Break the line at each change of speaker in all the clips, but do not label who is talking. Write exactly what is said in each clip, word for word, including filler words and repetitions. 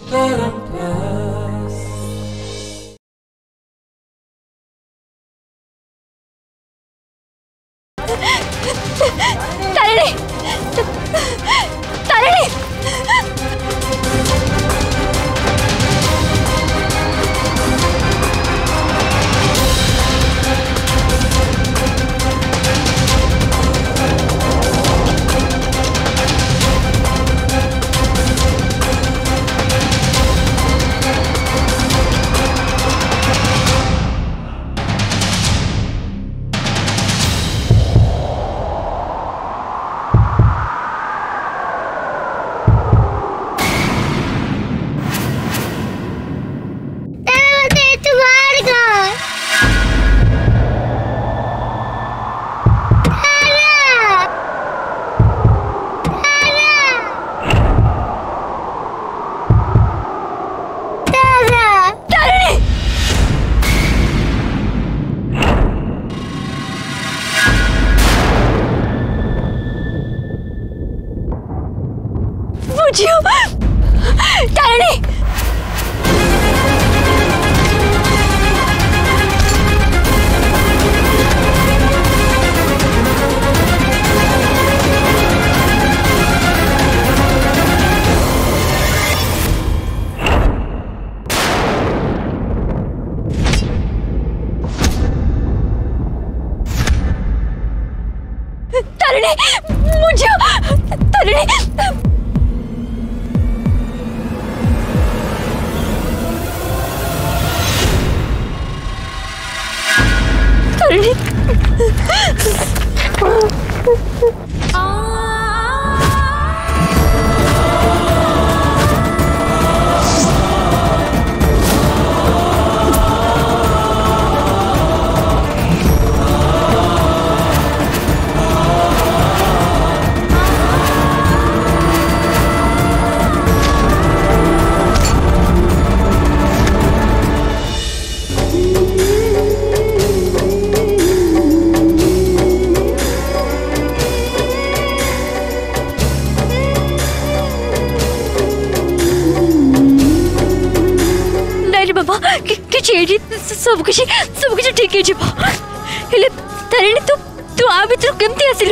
तारिणी तारिणी तारिणी तारिणी मुझे तारिणी तारिणी सब कुछ सब कुछ ठीक है जीव हेले तारिणी तू तू आ भीतर केमती आसिलु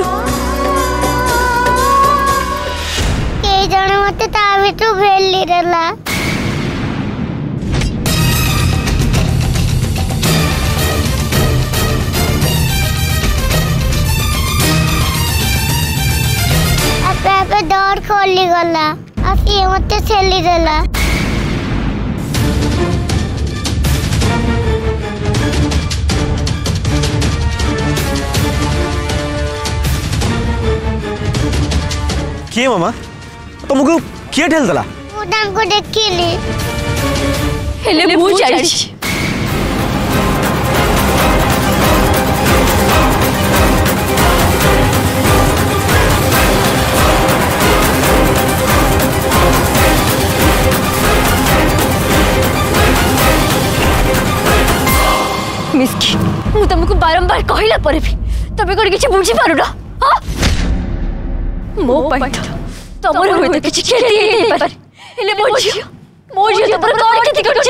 के जण मते ता भीतर भेली रहला आपे आपे डोर खोली गला आसी मते छेली देला
किए मामा तुमको किए ठेल दला
मुदान को देखिली
हेले मु जानि मिस्की मु तुमको बारंबार कहला पर भी तबे कोन किछ बुझी पारु ना हां मो पैठ तमर होय त किछ खेती हे पर हेले मो झियो मो झियो त पर कोन खेती करछ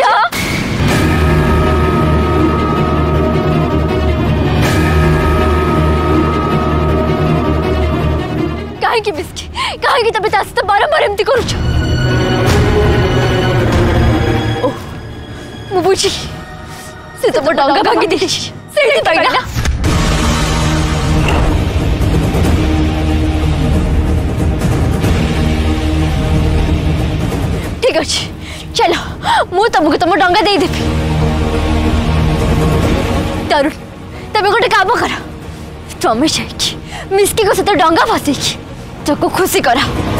काहे कि मिस्की काहे कि तबे तास त बारंबार एमती करूछ ओ मु बुझी से तो डंगा भांगी दी सेठी पाइला ठीक अच्छे चलो मु तुमको तुम डंगा दे देवी तरुण तमें गोटे काम कर तुम्हें जाइए मिस्की को सहित डंगा फसेकी ताको खुशी करा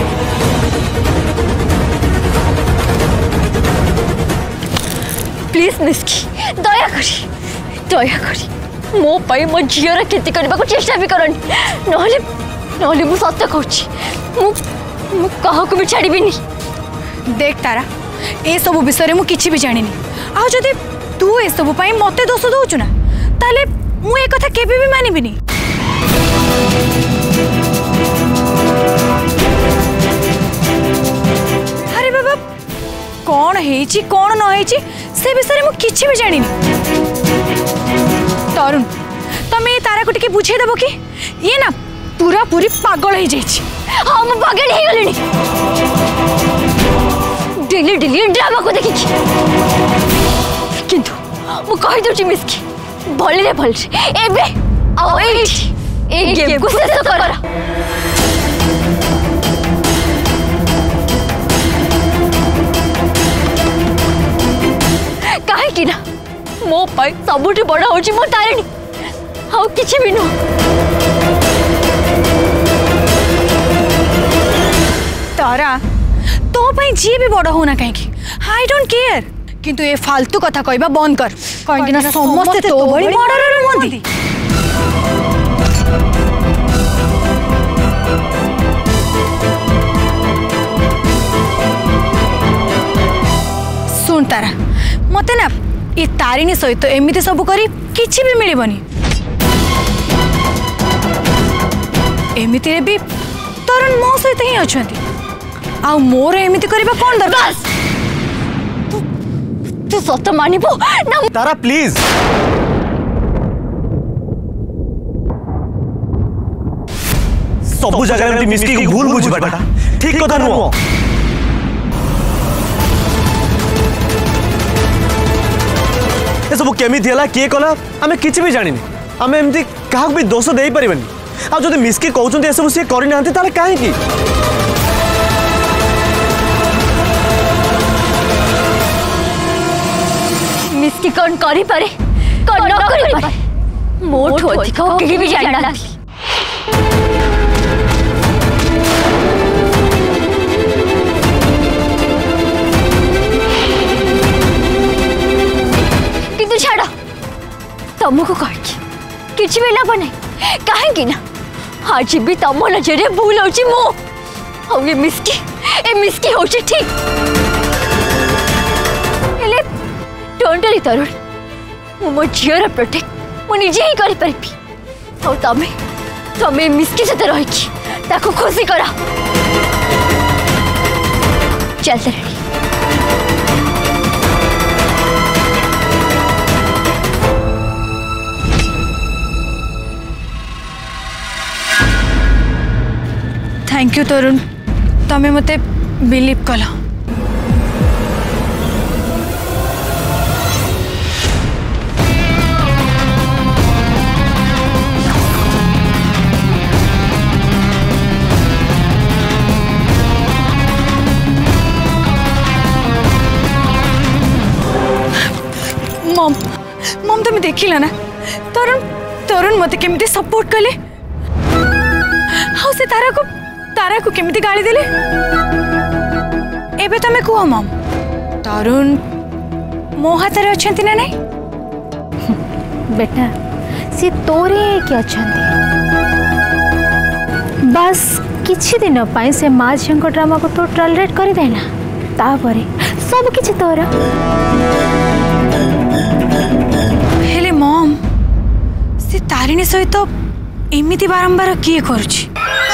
प्लीज मिस्की दया करी दया करी मो पाई मो झीर खेती करने को चेष्टा भी करनी नहले नहले मु सत्य कहूँ मु मु काहाको भी छाड़ीबिनी
देख तारा ए सब विषय मु किछि भी जानिनी आ जदि तू ए सब पई मते दोष दउछु ना ताले मु ए कथा केबे भी मानिबिनी अरे बाबा कौन हेची कौन न हेची से विषय में किछि भी जानी तरुण तमे ये तारा को टिके बुझे देबो कि ये ना पूरा पूरी पागल हो जाइछि।
हाँ मु पागल हो गलिनी डेली डेली ड्रामा को देखि किंतु मु कहि दोछि मिस्की भले रे भले एबे आओ एठी ए गेम को शेष कर। काहे कि ना मो पाई सबुठी बड़ा होची मो तारिणी आउ किछि भी नु
तारा तो पाई जी भी बड़ा होना कहीं आई डोंट केयर किंतु ये फालतू कथा कहबा बंद कर कहीं ना समस्त तो बड़ी मर्डर रुहंती। सुन तारा मते ना ये तारिणी सहित तो एमती सब करी किछि भी मिलबनी एमती रे भी तरुण मो सहित ही अछंती आ मोर एमती करबा कोन दरकार।
तू तू सत मानिबो ना
तारा प्लीज सब जगह में मिस्की को भूल बुझबाटा ठीक कथा नुओ। ये सब केमिति हला के कला आमे किछि भी जानिनी आमे एमती काहा भी दोष देई परिबनी आ जदि मिस्की कहउछन्ते ए सब से करि नांती ताले काहे की
मिस्की कौन करी पारे कौन न करी पारे मोठो अधिक केही भी जानि ना किंतु छाड़ तुमको कह किछि भी लाभ नहीं कहीं ना आज भी तुम नजर भूल होची मो और ये मिस्की ए मिस्की होची ठीक हेले डोंट वरी तरुण मु मो झीर प्रोटेक्ट मु निजे ही करि परबी और तमे तमे मिस्की सहित रही ताको खुशी करा चल रे
थैंक यू तरुण तमे मते बिलीव कला। मम मम तुम देखिला ना तरुण तरुण मते केमिति सपोर्ट कले हाउ से तारा को तारा को केमिति गाली देले एबे तमे कुह मम तरुण मो हाथ रे अछंती ना नहीं
बेटा सी तोरे के अछंती बस किछि दिन पाई से माँ झील ड्रामा को तो टॉलरेट कर देना तापरे सब किछि तोरा
हेले मम से तारिणी सहित तो एमिति बारंबार किए करुछि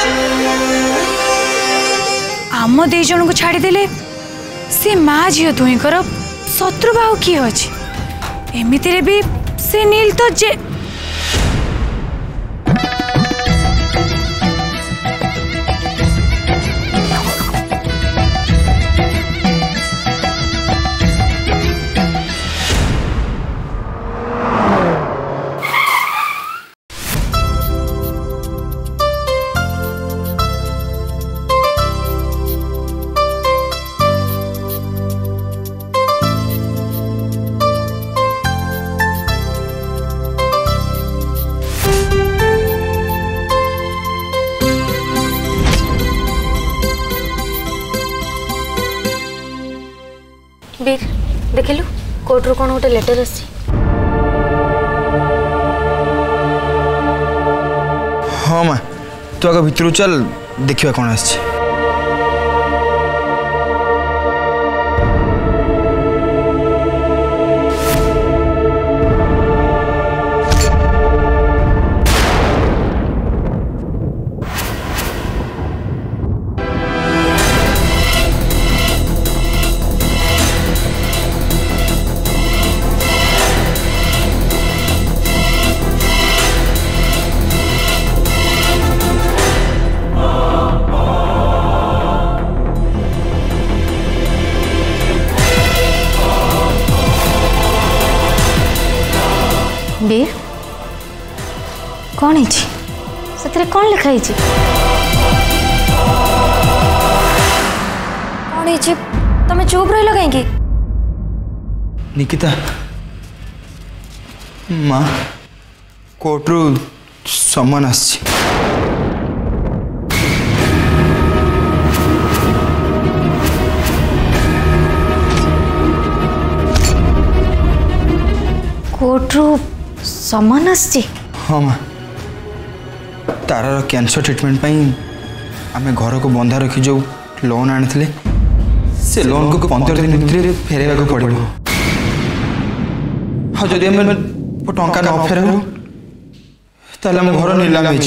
आम दे जन को छाड़ी देले से माँ झील दुई कर शत्रु बाहु किए अच्छे एमिति रे भी से नील तो जे
वीर देखिलु कोर्ट रो कौन गोटे लेटर आसी
हाँ माँ तू आगे भितर चल देखिए कौन आसी
वीर कौन है से कौन लिखाई कौन है तमें चुप रही कहीं
निकिता माँ कोर्टरू सम्मान आसी
कोर्टरू सम्मान आसी
हाँ माँ तारार कैंसर ट्रीटमेंट आम घर को बंधा रखी जो लोन आनी से लोन को पंद्रह दिन भितर फेरवा को पड़ो हाँ जदि आम टंका न फेरबू ताल आम घर नीलाम हो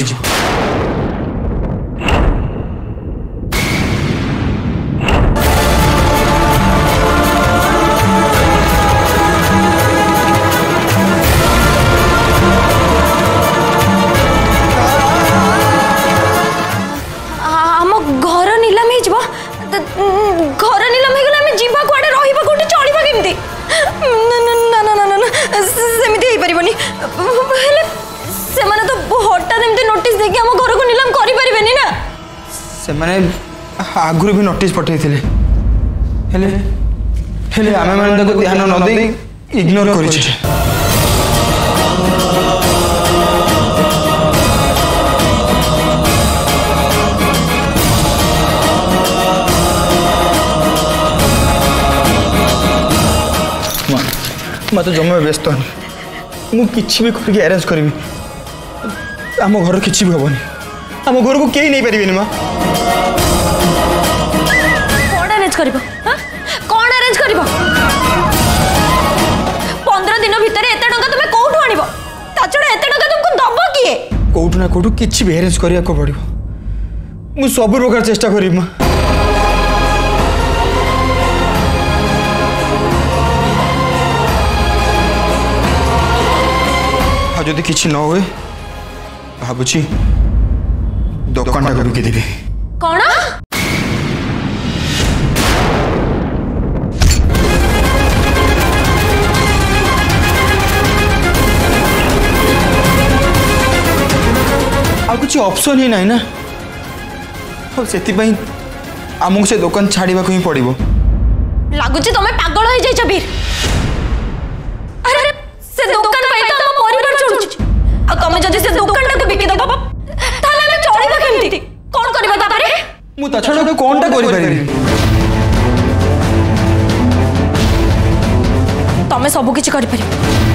आगुरी भी नोटिस पठे थे हेले हेले आमे माने ताको ध्यान न दे इग्नोर करि छै मां मां तो जम्मे व्यस्त हनी मु किछि भी करके अरेंज करबी आम घर किछि भी होबनी आम घर को केही नहीं परिबेनी मां
करिबो हां कोन अरेंज करिबो पंद्रह दिन भीतर एते टंका तुमे कोठु आनिबो ताचडा एते टंका तुमको दबो किए
कोठु ना कोठु किछि भी अरेंज करिया को पड़िबो मु सब प्रकार चेष्टा करिब मा आ जदि किछि न होए भाबुची दुकानटा को बिके देबे
कोन
कुछ ऑप्शन ही नहीं ना से आमको से दुकान छाड़ा ही पड़ो
लगुच तुम पागल हो जाइछ वीर अरे से दुकान पे तो हम परिवार चलुछ आ तुम जदी से दुकान को बिकि दबो ताले हम चलिबा केमती कोन करबा तारे
मु ता छडा कोनटा करि पारिबी
तमे सब किछ करि पारि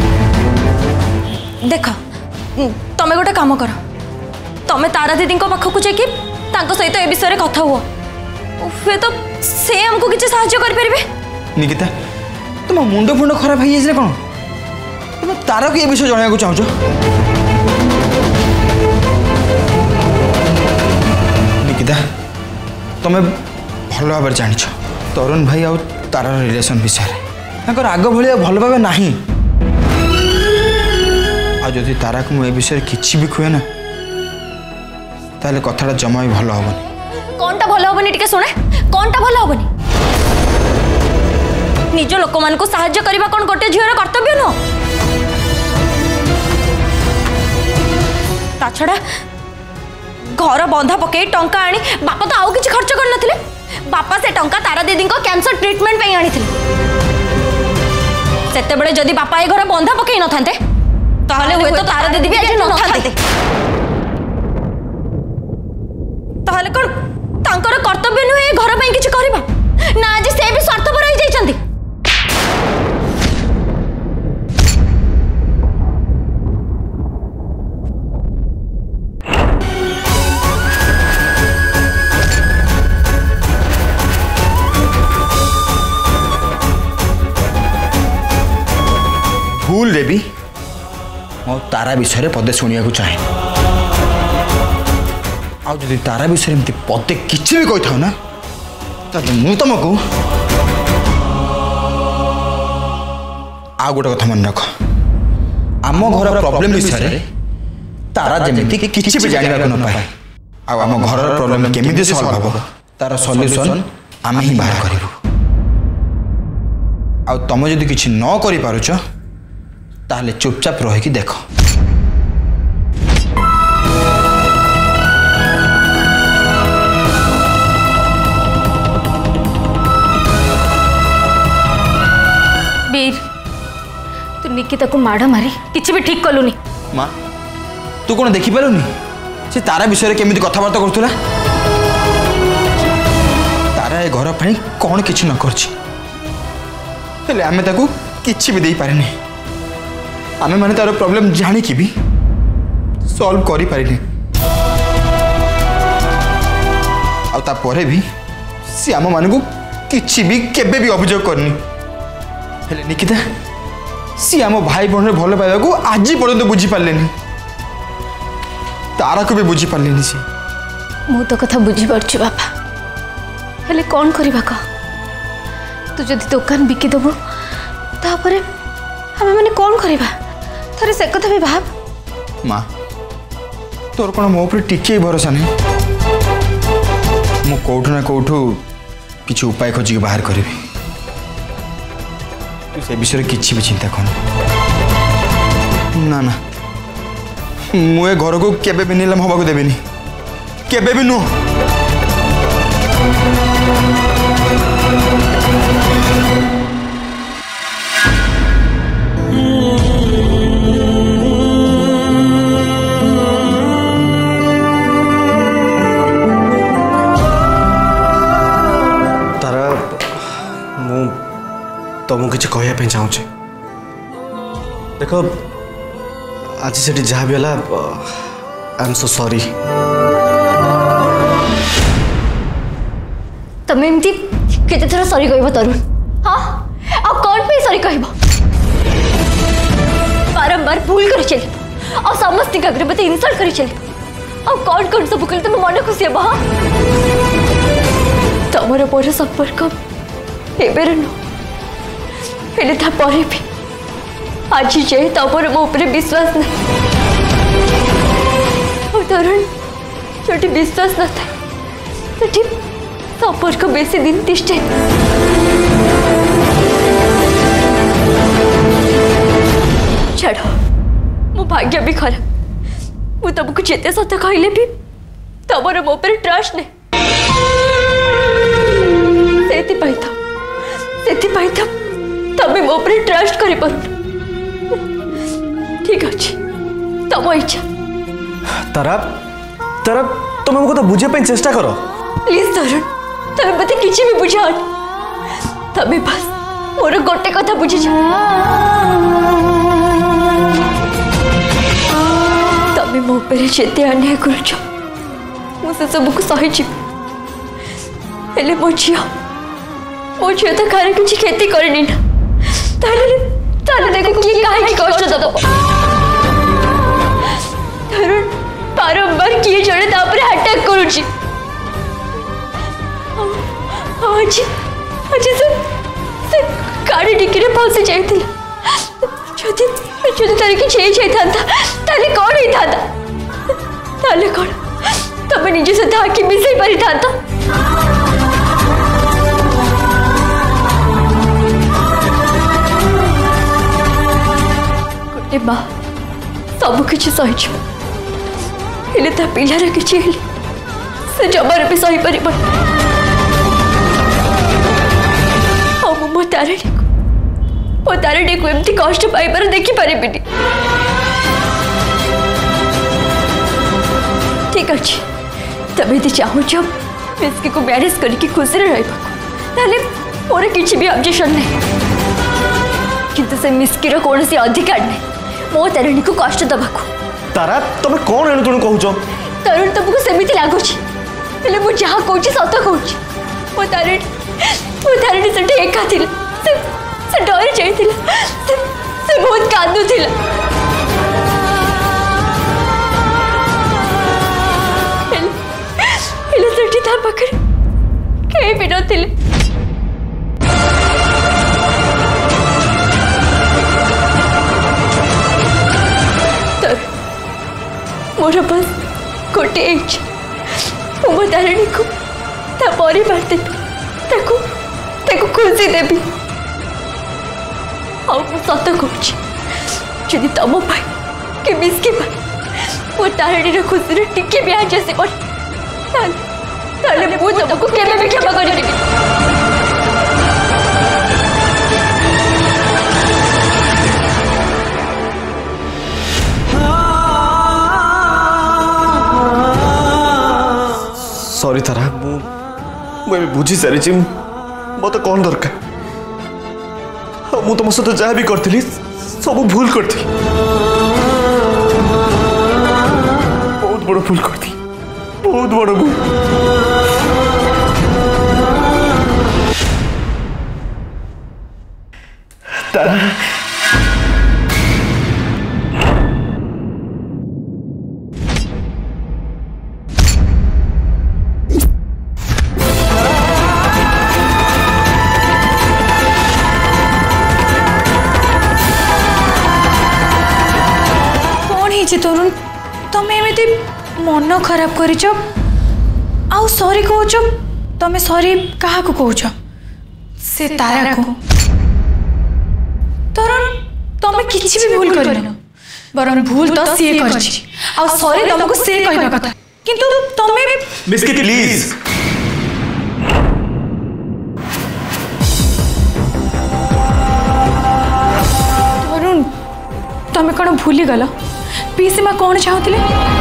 देख तमे गोटे काम कर तमे तारा दीदी पाखक जाकि सहित ए विषय कथा हुआ हुए तो से हमको किसी साहाय्य कर परिबे
निकिता तुम मुंड फुंड खराब हो जाए कौन तुम तारा को ये विषय जनाया चाहूच निकिता तुम भल भाव जान तरुण भाई आ तारार रिलेशन विषय आग भाई भल भाव ना आदि तारा को मुझे विषय किसी भी खुए ना ताले कथाटा जमा भी भल हेनी
कौनटा भल हेनी टिके शुणे कौनटा भल हेनी निज लोक मान को साहाय्य करबा कौन गोटे झीर कर्तव्य नुह ता छड़ा घर बंधा पकई टंका आनी बापा तो आउ किछि खर्च कर नथिले बापा से टंका तारा दीदी को कैंसर ट्रीटमेंट पे आनी थिले सेते बड़े जदी बापा ए घर बंधा पकई न थांते ताहले हुए तो तारा दीदी भी आज न थांते ताहले कोन तांकर कर्तव्य नुहे घर पे किछि करबा ना आज से भी स्वार्थपर हो जाइछंती
भूल रे भी मो तारा विषय पदे शुणा चाहे आदि तारा विषय एमती पदे किसी भी कही था ना मु तुमको आ गोटे कथा मन रख आम घर प्रॉब्लम विषय तारा जमी किसी भी जानवा न पाए आम घर प्रॉब्लम केमी सॉल्व हम तार सॉल्यूशन आम ही बाहर करूँ आ तुम जदि किसी न कर पारुच ताहले चुपचाप रही देख।
वीर तू निकिता को माड़ मारी किसी भी ठीक कलुनी।
माँ तू कौन देखी पारुनी से तारा विषय केमी कथबार्ता करूला? तारा ए घर पर कौन किसी न कर आमे ताकू किछि भी दे पारे आमे माने तार प्रॉब्लम जानी कि भी सॉल्व करि पारिनी आ तापरे भी सी आम मान को किछि भी केबे भी अभियोग करनी हेले निकिता सी आम भाई बहन भल पाइबा को आज पर्यंत बुझी पारलेनी तारा को भी बुझी पारलेनी सी।
मु तो कथा बुझी पारछु बापा हेले कौन करबा का तू जदि दुकान बिकी देबो तापरे हमें माने कौन करबा थरे से कथा भी भाब।
माँ तोर कौन मो ऊपर टिके भरोसा नहीं मु कोठू ना कोठू किसी उपाय खोजिक बाहर करी तू से विषय किसी भी चिंता कर ना ना मुझे घर को केबे भी नीलम हवा को देबेनी केबे भी नुह।
तारा मु तुमको किसी कहवाई चाहूँ देख आज से जहाँ भी है आई एम सो सॉरी।
तमें एमती केते थर सॉरी कहब तरुण? हाँ आ कौन पे सॉरी कहब? बारंबार भूल कर चली और समस्त आगे मत इनसल्ट कर चली और कौन कौन सब कले तुम मन खुशी हे? हाँ तुमर मोर संपर्क एबेर नु हेले था परे भी आज जाए तुमर मो ऊपर विश्वास नहीं और तरुण जो विश्वास न था तो संपर्क बेसी दिन तिष्ठे छाड़ मो भाग्य भी खराब मु तुमको जिते सत कहले भी तुमर मो पर ट्रस्ट नहीं सेति तो सेति तो तमें मो पर ट्रस्ट करि पारुन। ठीक अच्छे तुम इच्छा
तारा तारा तुम हमको तो बुझे पे चेष्टा करो
प्लीज तरुण तमें मत किसी भी बुझा तमें बस मोर गोटे कथा बुझी जा तमें मो पर जेते अन्याय करुछ मुझे सब को सही हेले मो झिया मो झिया तो कार किसी खेती करनी ना ताले ताले देखो किए काहे कष्ट दब तरुण बारंबार किए जड़े तापरे अटैक करुची आज आज से से गाड़ी डिक्की रे फंसी जाइथिला जदि जदि तारे कि छे छे थांता ताले कोन ही थांता ताले कोन तबे निजे से था कि मिसई परि थांता गोटे माँ सब किसी सही हेले ता पिलार किछि हेले से जमार भी सही पारि मो तारिणी को मो तारिणी को एमती कष्ट पाइबार देखी पारिबिनी। ठीक अच्छे तबे यदि चाहूच मिस्की को मैनेज करके खुशी रही मोर किसी भी ऑब्जेक्शन नहीं किंतु से मिस्कीर कौन सी अधिकार नहीं मो तारिणी को कष्ट दबाक।
तारा तुम कौन एणु तेणु कहूच?
तरुण तुमको सेमिति लागुच हेले मु जहाँ कहूँ सत कहूँ मो तारिणी मो तारिणी से एका थिला से से डरी जाइथिला से से बहुत कांदुथिला हेले हेले सेठी ता पाखरे केही भी नथिले तर मोर बस गोटे इच्छा मो तारिणी को ता परिवार देवी ताकू ताकू खुशी देवी आ सत कहूँ जदि तुम कि मिस्की मो तारिणी खुशी टिके भी आज आस तुमको केवे भी क्षमा करेंगे।
सॉरी तारा मुझे बुझी सारी मत कौन दरकार मु तुम सहित जहाँ भी करी सब भूल करती बहुत बड़ भूल करती बहुत बड़ भूल। तारा
तरुण तमें एमती मन खराब कर सॉरी कौच तमें सॉरी क्या कौच से तारा को तरुण तमें किसी भी भूल कर बर भूल तो सी कर सॉरी तुमको से कहना कथा किंतु तमें
मिस्की प्लीज
तरुण तमें कौन भूली गल पीसी माँ कौन चाहते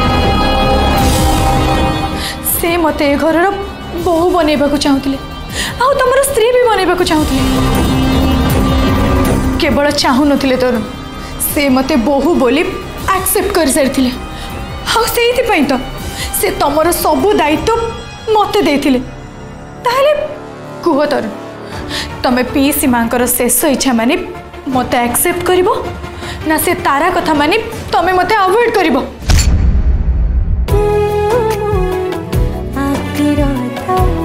से मत ए घर बहु बनवा चाहते आ तुम स्त्री भी बनवा चाहते केवल चाहू नथिले तरुण से मत बहु बोली एक्सेप्ट कर सारी आई तो से तुम सबू दायित्व मत देथिले ताहले कुह तरुण तमें पीसी माँ शेष इच्छा मानी मत एक्सेप्ट करिवो ना से तारा कथा मानी तमें मते अवॉइड करिवो।
आखिर